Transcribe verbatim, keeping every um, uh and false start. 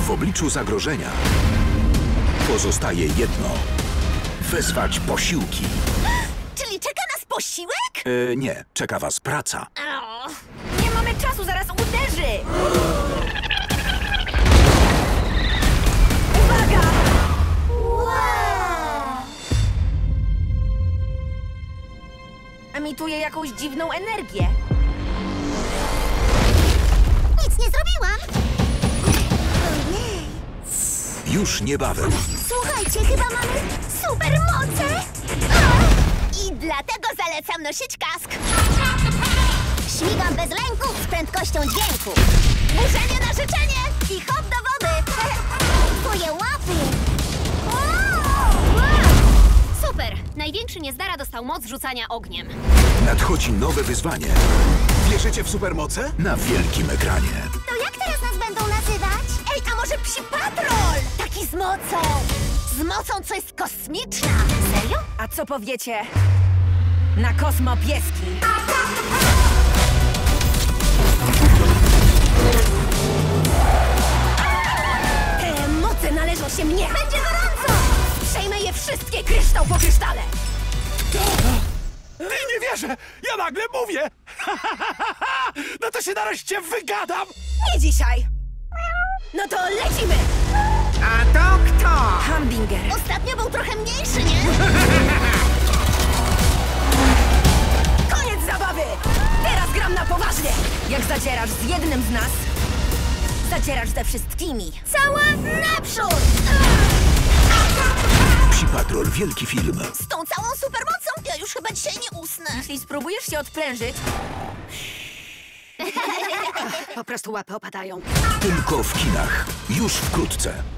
W obliczu zagrożenia pozostaje jedno. Wezwać posiłki. Czyli czeka nas posiłek? E, nie, czeka was praca. O, nie mamy czasu, zaraz uderzy! Uwaga! Wow! Emituje jakąś dziwną energię. Nic nie zrobiłam. Ojej. Już niebawem. Słuchajcie, chyba mamy supermoce. I dlatego zalecam nosić kask. Śmigam bez lęku z prędkością dźwięku. Burzenie na życzenie i hop do wody. Twoje łapy. Super! Największy niezdara dostał moc rzucania ogniem. Nadchodzi nowe wyzwanie. Wierzycie w supermoce? Na wielkim ekranie. To jak teraz nas będą nazywać? Ej, a może Psi Patrol? Taki z mocą. Z mocą, co jest kosmiczna. Serio? A co powiecie na kosmopieski? Te moce należą się mnie. Będzie gorąco. Przejmę je wszystkie kryształ po krysztale. Ty nie wierzę! Ja nagle mówię! No to się nareszcie wygadam! Nie dzisiaj. No to lecimy. A to kto? Humdinger. Ostatnio był trochę mniejszy, nie? Koniec zabawy! Teraz gram na poważnie! Jak zadzierasz z jednym z nas, zadzierasz ze wszystkimi. Cała naprzód! Psi Patrol, wielki film. Z tą całą supermocą ja już chyba dzisiaj nie usnę. Jeśli spróbujesz się odprężyć, Po prostu łapy opadają. Tylko w kinach. Już wkrótce.